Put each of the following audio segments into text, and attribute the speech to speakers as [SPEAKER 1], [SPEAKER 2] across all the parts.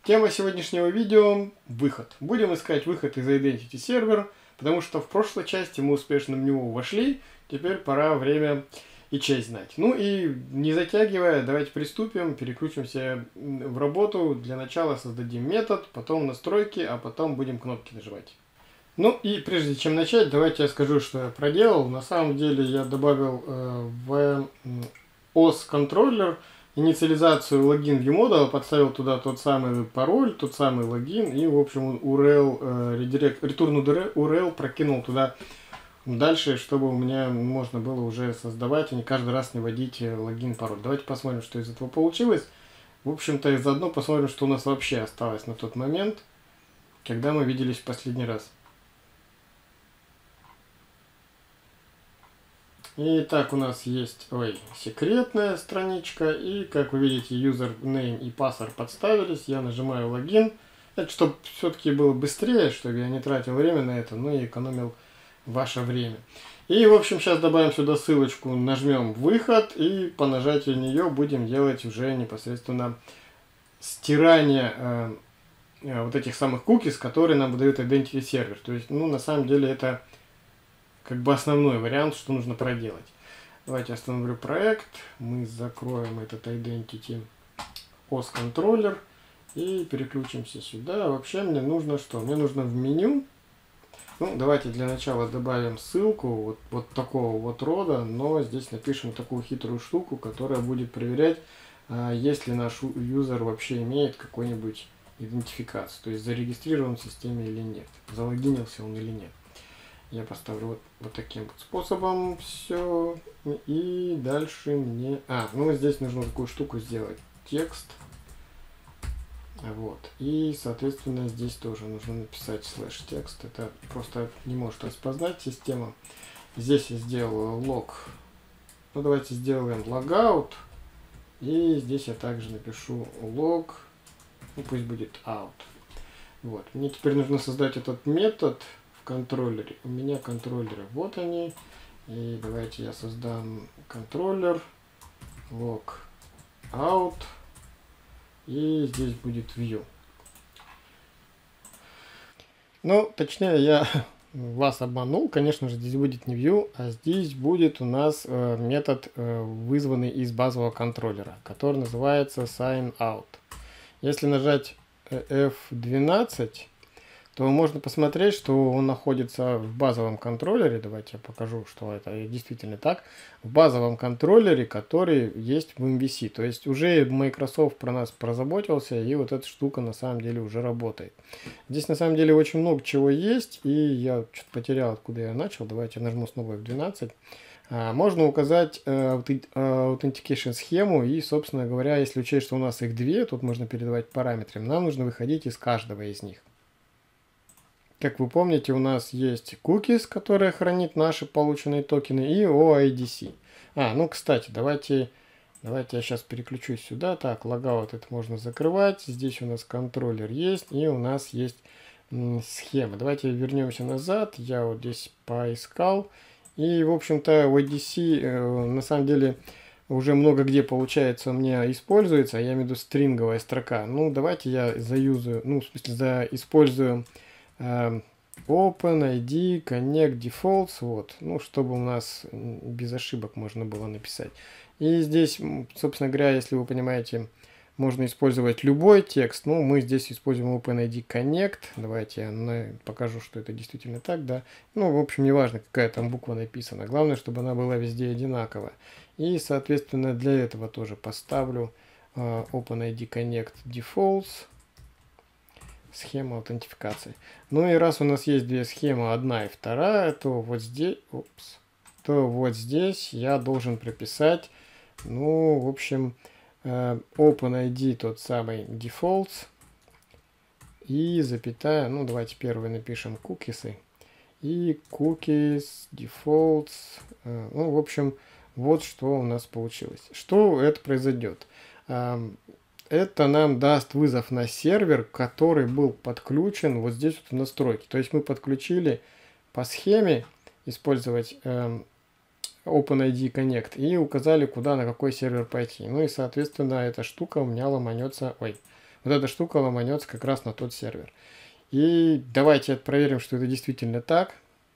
[SPEAKER 1] Тема сегодняшнего видео – выход. Будем искать выход из Identity Server, потому что в прошлой части мы успешно в него вошли, теперь пора время и честь знать. Ну и не затягивая, давайте приступим, переключимся в работу. Для начала создадим метод, потом настройки, а потом будем кнопки нажимать. Ну и прежде чем начать, давайте я скажу, что я проделал. На самом деле я добавил в OS контроллер инициализацию логин ViewModel, подставил туда тот самый пароль, тот самый логин и, в общем, URL, return URL прокинул туда дальше, чтобы у меня можно было уже создавать, а не каждый раз не вводить логин, пароль. Давайте посмотрим, что из этого получилось. В общем-то, и заодно посмотрим, что у нас вообще осталось на тот момент, когда мы виделись в последний раз. Итак, у нас есть секретная страничка, и как вы видите, username и password подставились. Я нажимаю логин, это чтобы все-таки было быстрее, чтобы я не тратил время на это, но и экономил ваше время. И в общем сейчас добавим сюда ссылочку, нажмем выход, и по нажатию нее будем делать уже непосредственно стирание вот этих самых cookies, которые нам выдает Identity Server. То есть, ну, на самом деле это как бы основной вариант, что нужно проделать. Давайте остановлю проект. Мы закроем этот Identity OS контроллер и переключимся сюда. Вообще мне нужно что? Мне нужно в меню. Ну, давайте для начала добавим ссылку вот такого вот рода, но здесь напишем такую хитрую штуку, которая будет проверять, если наш юзер вообще имеет какой-нибудь идентификацию, то есть зарегистрирован в системе или нет, залогинился он или нет. Я поставлю вот таким вот способом все. И дальше мне... ну здесь нужно такую штуку сделать. Текст. Вот. И, соответственно, здесь тоже нужно написать слэш текст. Это просто не может распознать система. Здесь я сделал лог. Ну, давайте сделаем логаут. И здесь я также напишу лог. Ну, пусть будет out. Вот. Мне теперь нужно создать этот метод контроллере. У меня контроллеры вот они. И давайте я создам контроллер log out. И здесь будет view. Ну, точнее, я вас обманул. Конечно же, здесь будет не view, а здесь будет у нас метод, вызванный из базового контроллера, который называется sign-out. Если нажать F12, то можно посмотреть, что он находится в базовом контроллере. Давайте я покажу, что это действительно так. В базовом контроллере, который есть в MVC. То есть уже Microsoft про нас прозаботился, и вот эта штука на самом деле уже работает. Здесь на самом деле очень много чего есть, и я что-то потерял, откуда я начал. Давайте я нажму снова F12. Можно указать Authentication схему, и, собственно говоря, если учесть, что у нас их две, тут можно передавать параметры, нам нужно выходить из каждого из них. Как вы помните, у нас есть cookies, которая хранит наши полученные токены, и OIDC. Ну, кстати, давайте я сейчас переключусь сюда. Так, логаут это можно закрывать. Здесь у нас контроллер есть, и у нас есть схема. Давайте вернемся назад. Я вот здесь поискал. И, в общем-то, OIDC на самом деле уже много где, получается, у меня используется. Я имею в виду стринговая строка. Ну, давайте я заюзаю, ну, в смысле, использую OpenID Connect Defaults, вот, ну, чтобы у нас без ошибок можно было написать. И здесь, собственно говоря, если вы понимаете, можно использовать любой текст, ну, мы здесь используем OpenID Connect, давайте я покажу, что это действительно так, да, ну, в общем, неважно, какая там буква написана, главное, чтобы она была везде одинаковая. И, соответственно, для этого тоже поставлю OpenID Connect Defaults, схема аутентификации. Ну и раз у нас есть две схемы, одна и вторая, то вот здесь, я должен прописать, ну, в общем, OpenID тот самый defaults и запятая, ну, давайте первый напишем cookies и cookies defaults, ну, в общем, вот что у нас получилось. Что это произойдет? Это нам даст вызов на сервер, который был подключен вот здесь вот в настройки. То есть мы подключили по схеме использовать OpenID Connect и указали, куда, на какой сервер пойти. Ну и, соответственно, эта штука у меня ломанется. вот эта штука ломанется как раз на тот сервер. И давайте проверим, что это действительно так.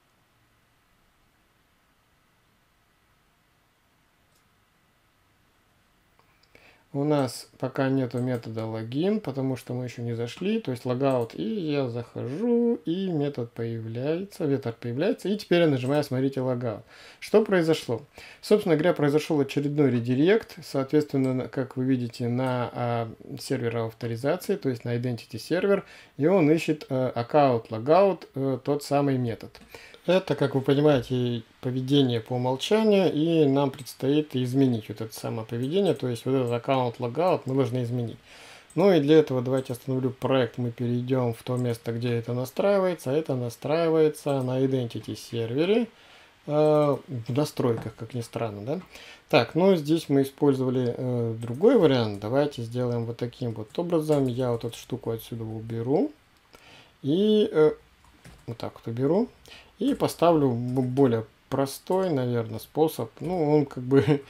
[SPEAKER 1] У нас пока нету метода логин, потому что мы еще не зашли, то есть логаут, и я захожу, и метод появляется, вектор появляется, и теперь я нажимаю, смотрите, логаут. Что произошло? Собственно говоря, произошел очередной редирект, соответственно, как вы видите, на сервер авторизации, то есть на identity сервер, и он ищет account logout, тот самый метод. Это, как вы понимаете, поведение по умолчанию, и нам предстоит изменить вот это самое поведение, то есть вот этот аккаунт logout мы должны изменить. Ну и для этого давайте остановлю проект, мы перейдем в то место, где это настраивается. Это настраивается на Identity сервере, в настройках, как ни странно, да? Так, ну здесь мы использовали другой вариант, давайте сделаем вот таким вот образом. Я вот эту штуку отсюда уберу, и вот так вот уберу. И поставлю более простой, наверное, способ. Ну, он как бы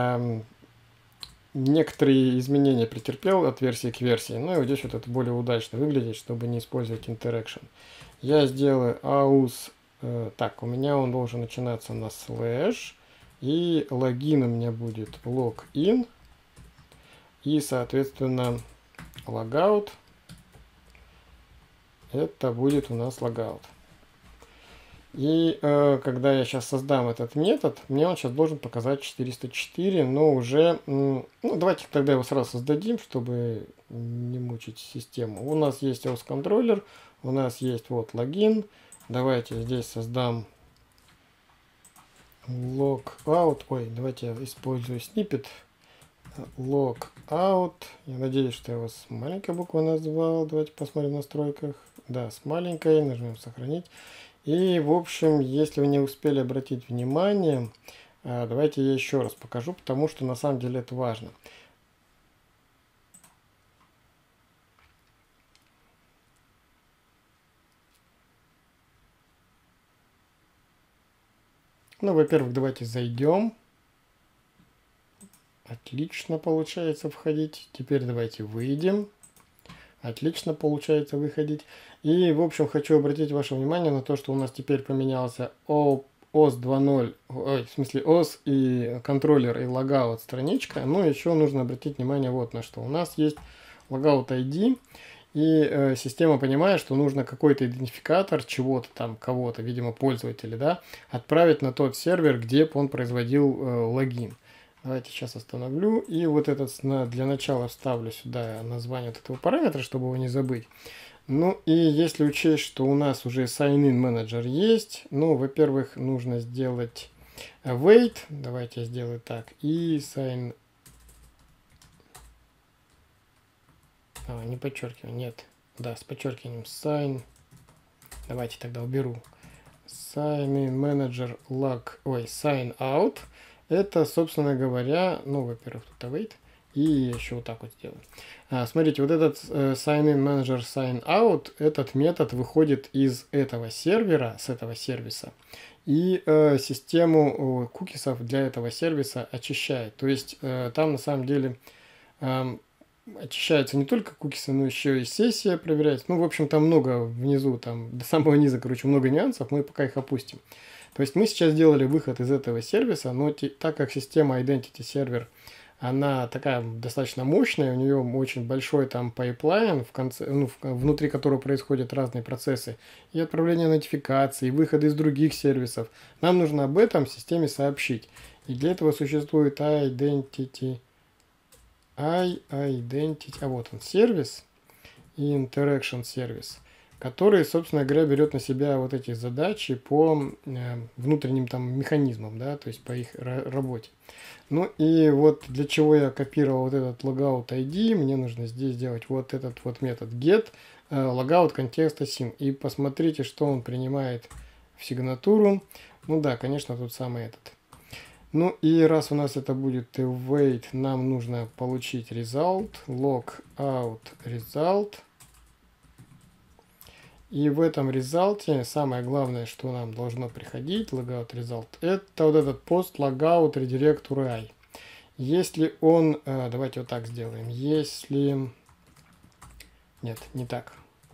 [SPEAKER 1] некоторые изменения претерпел от версии к версии. Ну и вот здесь вот это более удачно выглядит, чтобы не использовать interaction. Я сделаю aus. Так, у меня он должен начинаться на слэш. И логин у меня будет login. И, соответственно, logout. Это будет у нас logout. И когда я сейчас создам этот метод, мне он сейчас должен показать 404, но уже, ну давайте тогда его сразу создадим, чтобы не мучить систему. У нас есть OS контроллер, у нас есть вот логин. Давайте здесь создам logout, ой, давайте я использую snippet logout. Я надеюсь, что я его с маленькой буквы назвал. Давайте посмотрим в настройках. Да, с маленькой, нажмем сохранить. И, в общем, если вы не успели обратить внимание, давайте я еще раз покажу, потому что на самом деле это важно. Ну, во-первых, давайте зайдем. Отлично получается входить. Теперь давайте выйдем. Отлично получается выходить. И, в общем, хочу обратить ваше внимание на то, что у нас теперь поменялся OS 2.0, в смысле OS и контроллер и logout страничка. Но еще нужно обратить внимание вот на что. У нас есть logout ID, и система понимает, что нужно какой-то идентификатор чего-то там, кого-то, видимо, пользователя, да, отправить на тот сервер, где он производил логин. Давайте сейчас остановлю. И вот этот для начала вставлю сюда название вот этого параметра, чтобы его не забыть. Ну и если учесть, что у нас уже sign-in менеджер есть, ну, во-первых, нужно сделать wait. Давайте я сделаю так. И sign... не подчеркиваю, нет. Да, с подчеркиванием sign. Давайте тогда уберу. Sign-in менеджер log, ой, sign out. Это, собственно говоря, ну, во-первых, тут await, и еще вот так вот сделаю. Смотрите, вот этот sign-in manager sign-out, этот метод выходит из этого сервера, с этого сервиса, и систему кукисов для этого сервиса очищает. То есть там на самом деле очищаются не только кукисы, но еще и сессия проверяется. Ну, в общем, там много внизу, там до самого низа, короче, много нюансов, мы пока их опустим. То есть мы сейчас сделали выход из этого сервиса, но так как система Identity Server, она такая достаточно мощная, у нее очень большой там пайплайн, в конце, ну, внутри которого происходят разные процессы, и отправление нотификаций, и выход из других сервисов. Нам нужно об этом системе сообщить. И для этого существует Identity, вот он, сервис и Interaction сервис, который, собственно говоря, берет на себя вот эти задачи по внутренним там механизмам, да, то есть по их работе. Ну и вот для чего я копировал вот этот logout ID, мне нужно здесь сделать вот этот вот метод get logout контекста sim. И посмотрите, что он принимает в сигнатуру. Ну да, конечно, тут самый этот. Ну и раз у нас это будет await, нам нужно получить result, logout result. И в этом результате самое главное, что нам должно приходить, logout result, это вот этот post logout redirect URI. Если он, давайте вот так сделаем, если Нет, не так.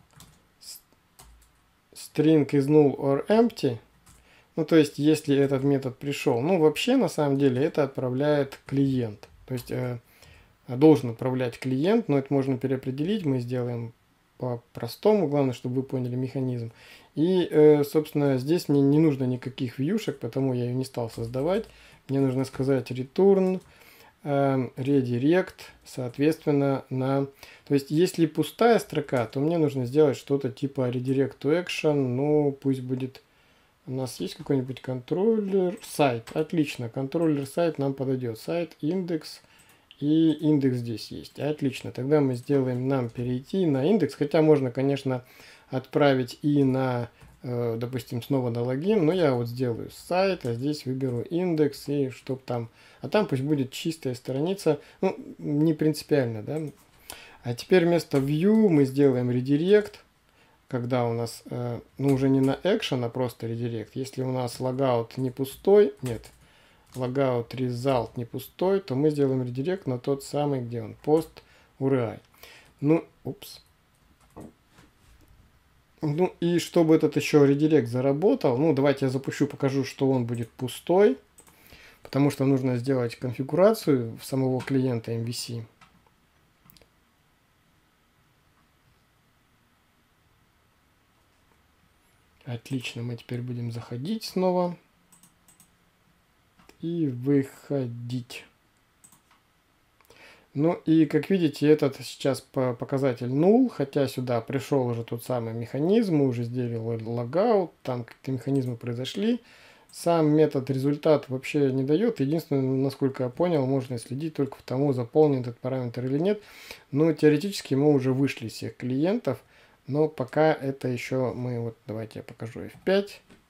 [SPEAKER 1] String is null or empty. Ну, то есть, если этот метод пришел. Ну, вообще, на самом деле, это отправляет клиент. То есть, должен отправлять клиент, но это можно переопределить. Мы сделаем по-простому. Главное, чтобы вы поняли механизм. И, собственно, здесь мне не нужно никаких вьюшек, потому я ее не стал создавать. Мне нужно сказать return redirect, соответственно, на... То есть, если пустая строка, то мне нужно сделать что-то типа redirect to action. Ну, пусть будет... У нас есть какой-нибудь контроллер сайт. Отлично, контроллер сайт нам подойдет. Сайт, индекс и индекс здесь есть. Отлично, тогда мы сделаем нам перейти на индекс. Хотя можно, конечно, отправить и на, допустим, снова на логин. Но я вот сделаю сайт, а здесь выберу индекс и чтоб там... А там пусть будет чистая страница. Ну, не принципиально, да. А теперь вместо view мы сделаем redirect. Когда у нас, ну уже не на action, а просто redirect. Если у нас logout не пустой, нет, logout result не пустой, то мы сделаем redirect на тот самый, где он, post URI. Ну, упс. Ну и чтобы этот еще redirect заработал, ну давайте я запущу, покажу, что он будет пустой, потому что нужно сделать конфигурацию самого клиента MVC. Отлично, мы теперь будем заходить снова и выходить. Ну и как видите, этот сейчас показатель null, хотя сюда пришел уже тот самый механизм, мы уже сделали logout, там какие-то механизмы произошли. Сам метод результат вообще не дает. Единственное, насколько я понял, можно следить только в тому, заполнен этот параметр или нет. Но теоретически мы уже вышли из всех клиентов. Но пока это еще мы, вот давайте я покажу F5.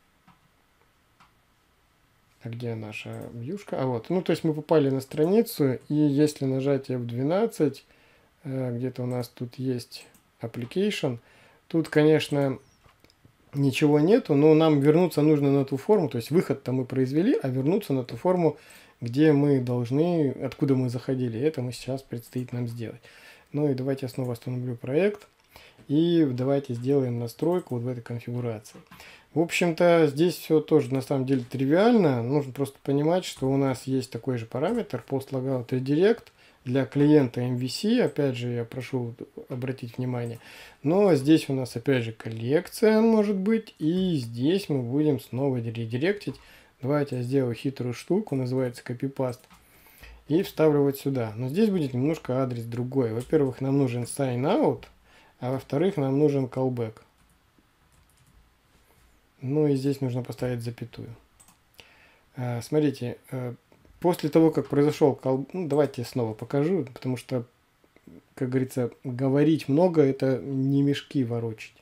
[SPEAKER 1] А где наша вьюшка? А вот, ну то есть мы попали на страницу, и если нажать F12, где-то у нас тут есть application, тут, конечно, ничего нету, но нам вернуться нужно на ту форму, то есть выход-то мы произвели, а вернуться на ту форму, где мы должны, откуда мы заходили. Это мы сейчас предстоит нам сделать. Ну и давайте я снова остановлю проект. И давайте сделаем настройку вот в этой конфигурации. В общем-то, здесь все тоже на самом деле тривиально. Нужно просто понимать, что у нас есть такой же параметр post-logout redirect для клиента MVC. Опять же, я прошу обратить внимание. Но здесь у нас опять же коллекция может быть. И здесь мы будем снова редиректить. Давайте я сделаю хитрую штуку, называется copy-paste. И вставлю вот сюда. Но здесь будет немножко адрес другой. Во-первых, нам нужен sign out. А во-вторых, нам нужен callback. Ну и здесь нужно поставить запятую. Смотрите, после того, как произошел callback, ну, давайте я снова покажу, потому что, как говорится, говорить много, это не мешки ворочать.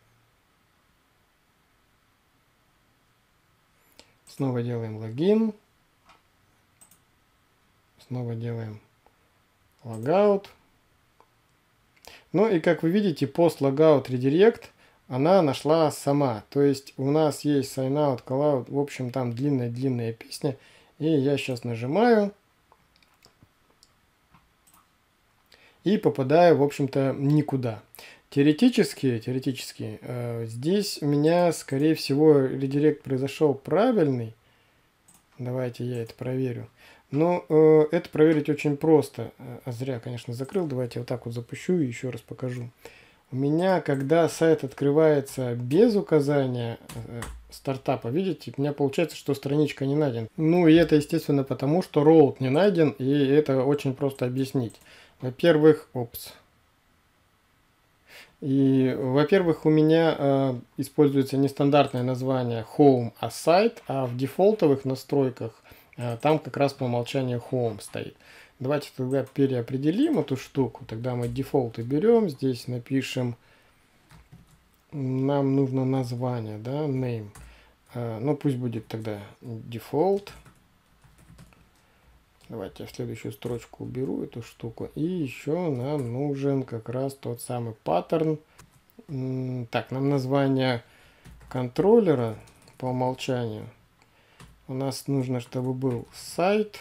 [SPEAKER 1] Снова делаем логин. Снова делаем логаут. Ну и как вы видите, post logout redirect она нашла сама. То есть у нас есть sign out, call out, в общем там длинная песня. И я сейчас нажимаю. И попадаю, в общем-то, никуда. Теоретически, здесь у меня, скорее всего, редирект произошел правильный. Давайте я это проверю. Но это проверить очень просто. А зря, конечно, закрыл. Давайте я вот так вот запущу и еще раз покажу. У меня, когда сайт открывается без указания стартапа, видите, у меня получается, что страничка не найдена. Ну и это, естественно, потому что route не найден, и это очень просто объяснить. Во-первых, во-первых, у меня используется нестандартное название home, а сайт, а в дефолтовых настройках там как раз по умолчанию home стоит. Давайте тогда переопределим эту штуку. Тогда мы дефолты берем. Здесь напишем, нам нужно название, да, name. Ну пусть будет тогда default. Давайте я в следующую строчку уберу эту штуку. И еще нам нужен как раз тот самый паттерн. Так, нам название контроллера по умолчанию. У нас нужно, чтобы был сайт,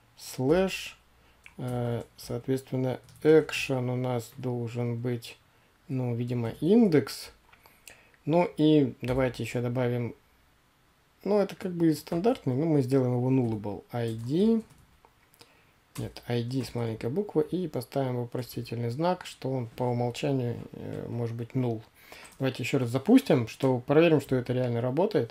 [SPEAKER 1] слэш, соответственно, action у нас должен быть ну, видимо, индекс. Ну и давайте еще добавим, ну, это как бы стандартный, но мы сделаем его nullable. ID, нет, ID с маленькой буквы, и поставим вопросительный знак, что он по умолчанию может быть null. Давайте еще раз запустим, что проверим, что это реально работает.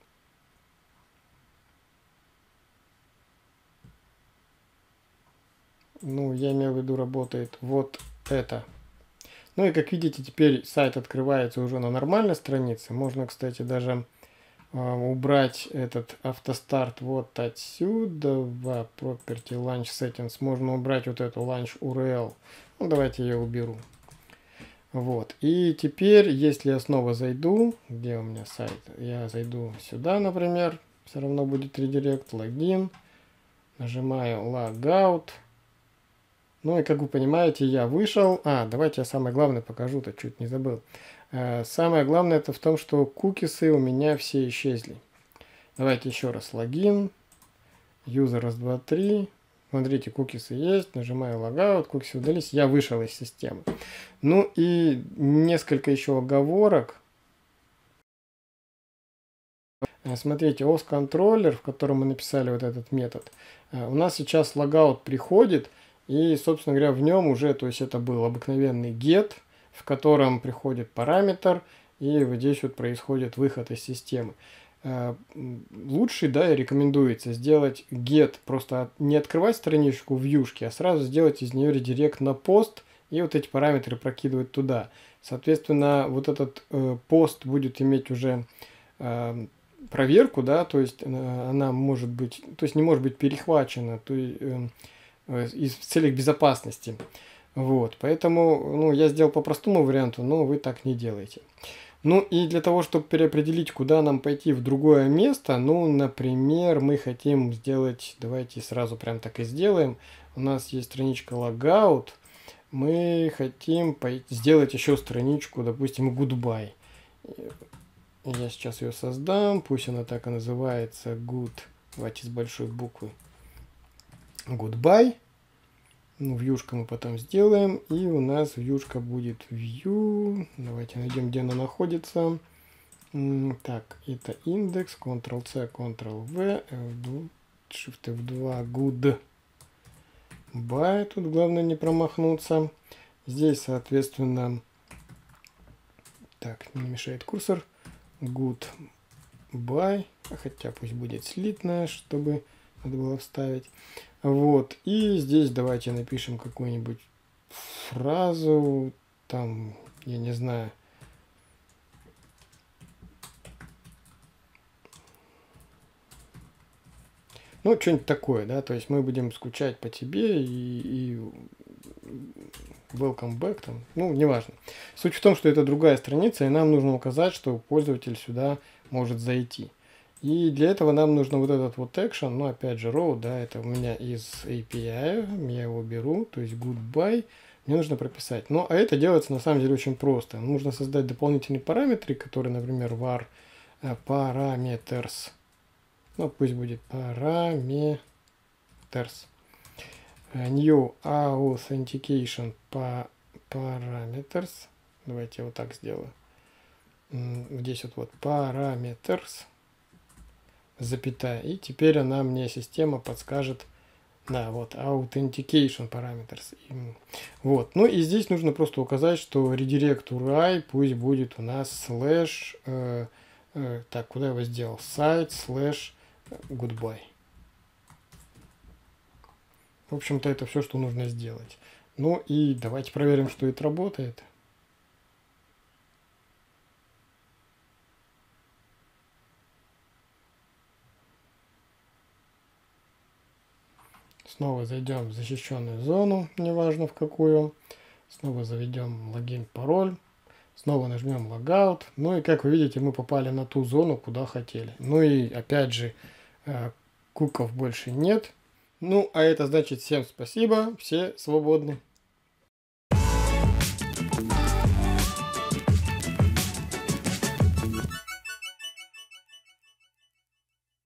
[SPEAKER 1] Ну, я имею в виду, работает вот это. Ну и как видите, теперь сайт открывается уже на нормальной странице. Можно, кстати, даже убрать этот автостарт вот отсюда в Property Launch Settings. Можно убрать вот эту Launch URL. Ну, давайте я уберу. Вот. И теперь, если я снова зайду, где у меня сайт? Я зайду сюда, например. Все равно будет редирект, логин. Нажимаю Logout. Ну и как вы понимаете, я вышел. Давайте я самое главное покажу-то, чуть не забыл. Самое главное это в том, что кукисы у меня все исчезли. Давайте еще раз логин. User раз, два, три. Смотрите, кукисы есть. Нажимаю логаут, кукисы удались. Я вышел из системы. Ну и несколько еще оговорок. Смотрите, OS контроллер, в котором мы написали вот этот метод, у нас сейчас логаут приходит. И, собственно говоря, в нем уже, то есть это был обыкновенный get, в котором приходит параметр, и вот здесь вот происходит выход из системы. Лучше, да, и рекомендуется сделать get, просто не открывать страничку в вьюшке, а сразу сделать из нее редирект на пост, и вот эти параметры прокидывать туда. Соответственно, вот этот пост будет иметь уже проверку, да, то есть она может быть, то есть не может быть перехвачена, то есть в целях безопасности. Вот, поэтому, ну, я сделал по простому варианту, но вы так не делаете. Ну, и для того, чтобы переопределить, куда нам пойти в другое место, ну, например, мы хотим сделать, давайте сразу прям так и сделаем. У нас есть страничка Logout, мы хотим сделать еще страничку, допустим, Goodbye. Я сейчас ее создам, пусть она так и называется, Good, давайте с большой буквы. Goodbye. Ну, вьюшка мы потом сделаем. И у нас вьюшка будет view. Давайте найдем, где она находится. Так, это индекс. Ctrl-C, Ctrl-V. Shift F2. Goodbye. Тут главное не промахнуться. Здесь, соответственно... Так, не мешает курсор. Goodbye. Хотя пусть будет слитная, чтобы надо было вставить. Вот, и здесь давайте напишем какую-нибудь фразу, там, я не знаю. Ну, что-нибудь такое, да, то есть мы будем скучать по тебе и welcome back, там, ну, неважно. Суть в том, что это другая страница, и нам нужно указать, что пользователь сюда может зайти. И для этого нам нужно вот этот вот action, ну опять же row, да, это у меня из API, я его беру, то есть goodbye, мне нужно прописать. Ну а это делается на самом деле очень просто. Нужно создать дополнительные параметры, которые, например, var parameters, ну пусть будет parameters, new authentication parameters, давайте я вот так сделаю, здесь вот parameters, запятая, и теперь она мне, система, подскажет, да, вот, authentication parameters. Вот, ну и здесь нужно просто указать, что redirect URI пусть будет у нас слэш, так, куда я его сделал, site слэш goodbye. В общем-то, это все, что нужно сделать. Ну и давайте проверим, что это работает. Снова зайдем в защищенную зону, неважно в какую. Снова заведем логин, пароль. Снова нажмем логаут. Ну и как вы видите, мы попали на ту зону, куда хотели. Ну и опять же, куков больше нет. Ну а это значит всем спасибо, все свободны.